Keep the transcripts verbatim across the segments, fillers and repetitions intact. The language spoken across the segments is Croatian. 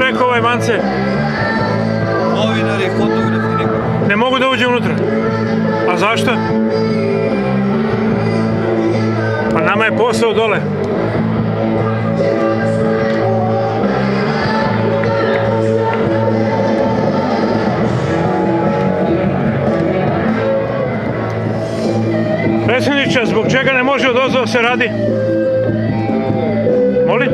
rekao ovaj Mance? Novinari, fotografi, neko. Ne mogu da uđe unutra. A zašto? Pa nama je posao dole. Predsjedniče, zbog čega ne može odozdo da se radi? Molim?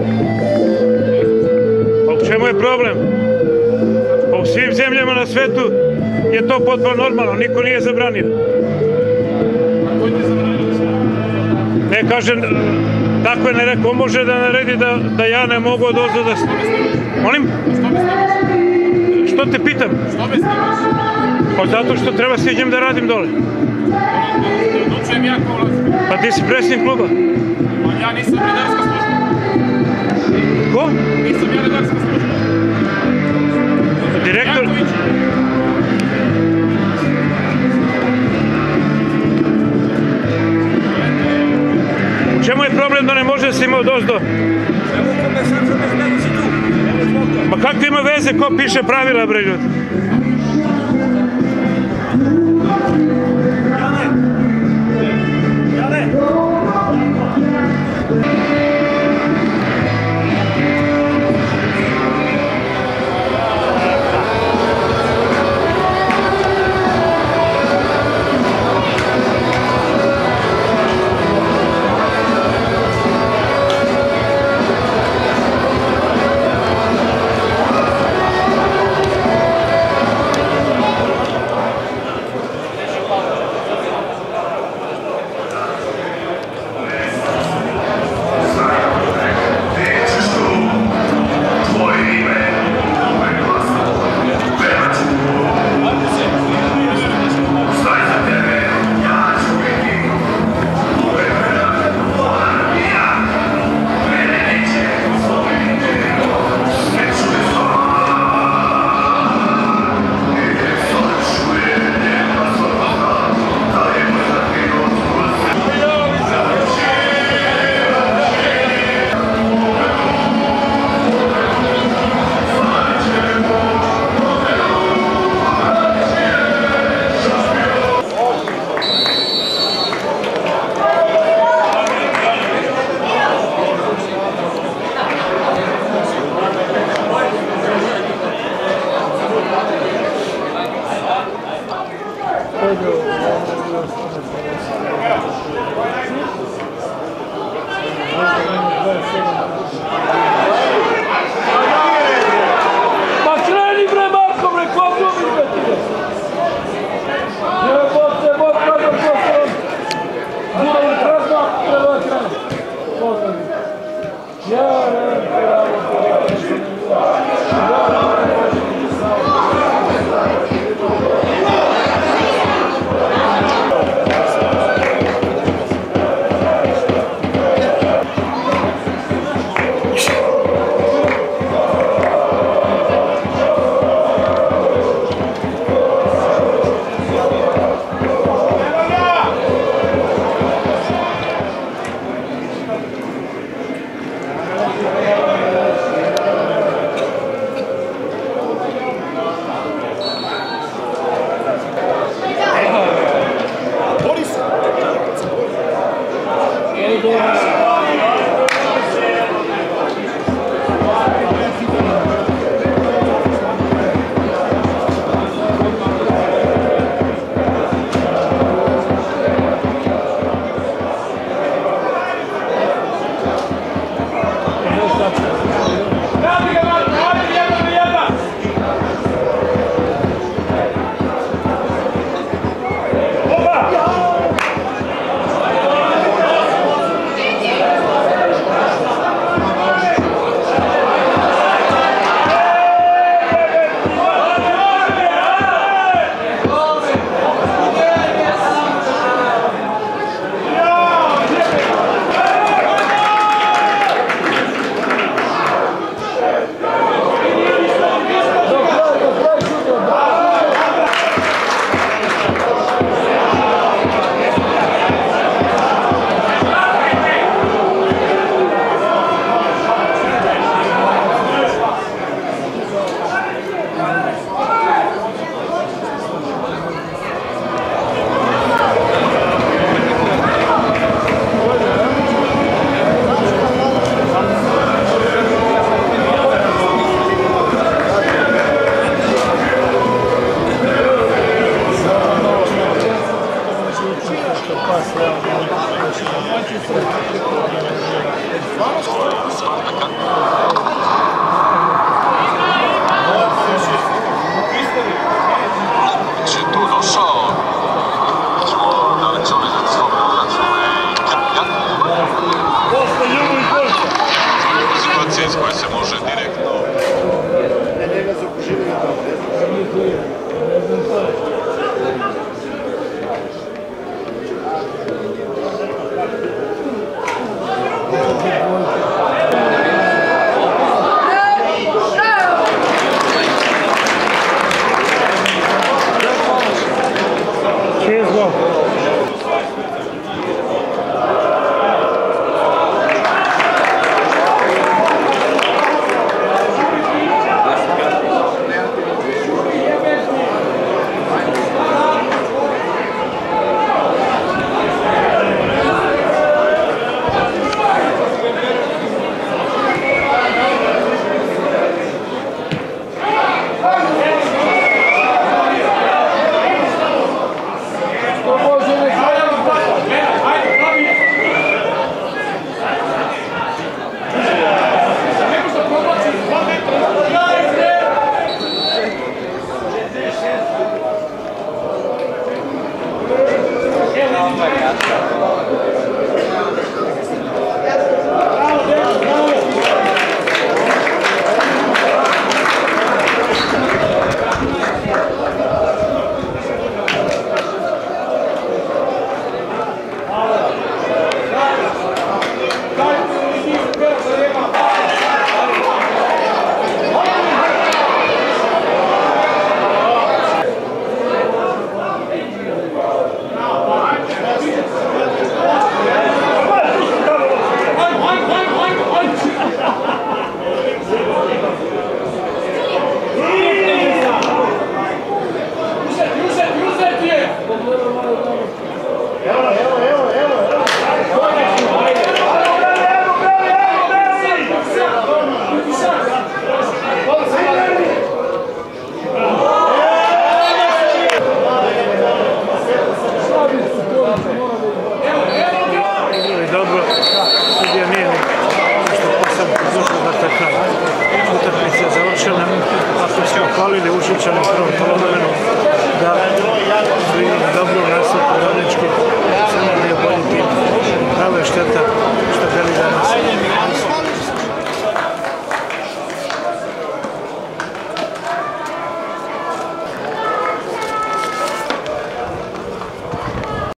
Pa u čemu je problem? Pa u svim zemljama na svetu je to potpuno normalno, niko nije zabranio. Ne kažem, tako je ne rekao, može da naredi da ja ne mogu odozdo da se... Molim? Što te pitam? Što me snimaš? Pa zato što treba stiđem da radim dole. Odlučujem ja ko ulazim. Pa ti si predsjednik kluba. Pa ja nisam redarska služba. Ko? Nisam ja redarska služba. Direktor... U čemu je problem da ne može da se ima odozdo? Ma kakve ima veze ko piše pravila, bre ljudi? Pedro.